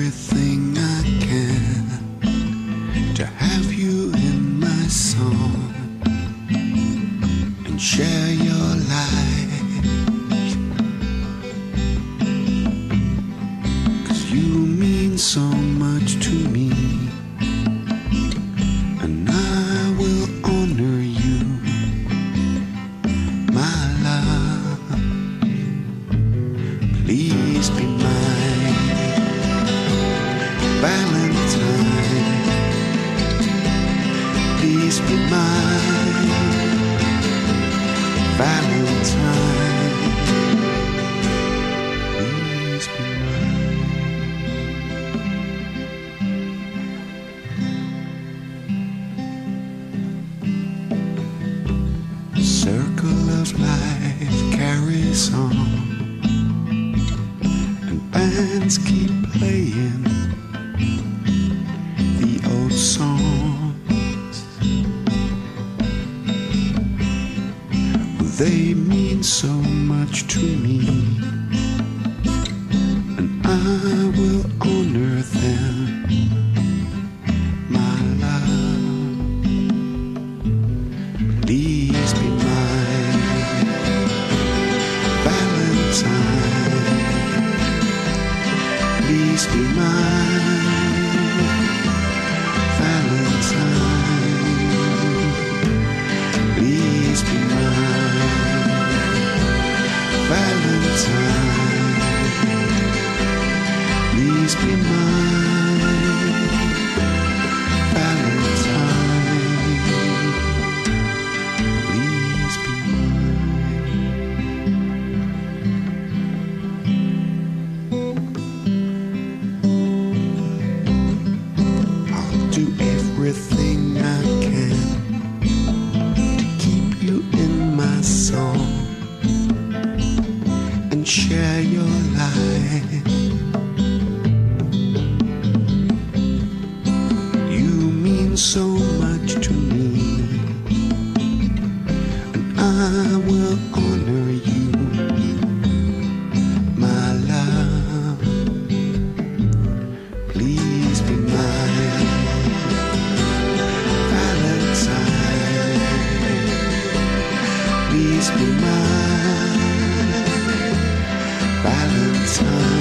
everything I can to have you in my song and share your life, 'cause you mean so much to me, and I will honor you, my love. Please be mine, Valentine. Please be mine, Valentine. Please be mine. The circle of life carries on, and bands keep playing the old songs. They mean so much to me, and I will honor them, my love. Please be mine, Valentine. Please be mine, Valentine. Please be mine, Valentine. Please be mine, Valentine. Please be mine. I'll do everything I can to keep you in my song and share your life. You mean so much to me, and I will honor you, my love. Please be mine, Valentine. Please be mine, Valentine.